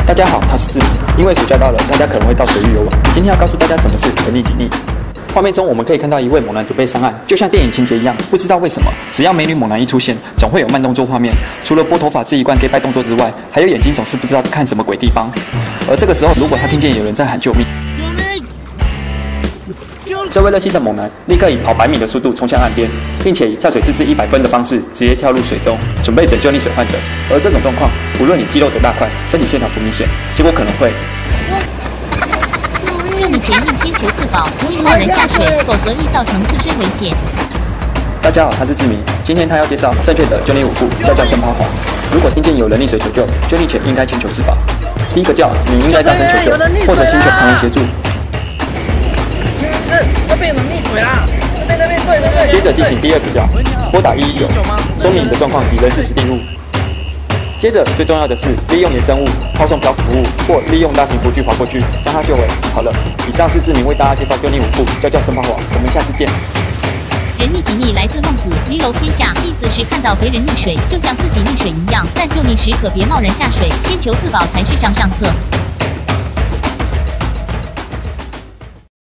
大家好，他是志明。因为暑假到了，大家可能会到水域游玩。今天要告诉大家什么是人力体力。画面中我们可以看到一位猛男准备上岸，就像电影情节一样。不知道为什么，只要美女猛男一出现，总会有慢动作画面。除了拨头发这一贯 gay 拜动作之外，还有眼睛总是不知道看什么鬼地方。而这个时候，如果他听见有人在喊救命，这位热心的猛男立刻以跑100米的速度冲向岸边，并且以跳水姿势100分的方式直接跳入水中，准备拯救溺水患者。而这种状况，无论你肌肉多大块，身体线条不明显，结果可能会救你前应先求自保，不应贸然下水，否则易造成自身危险。 大家好，他是志明。今天他要介绍正确的救溺舞步，叫深抛滑。如果听见有人溺水求救，救溺前应该请求自保。第一个叫你应该大声求救，或者寻求旁人协助。 那边有人溺水啦！那边对。 接着进行第二个叫拨打119，说明你的状况及人事实地物。接着最重要的是利用野生物抛送漂浮物，或利用大型浮具划过去将它救回。好了，以上是志明为大家介绍救溺舞步，叫深抛滑。我们下次见。 人溺己溺来自孟子《离楼天下》，意思是看到别人溺水，就像自己溺水一样，但救溺时可别贸然下水，先求自保才是上策。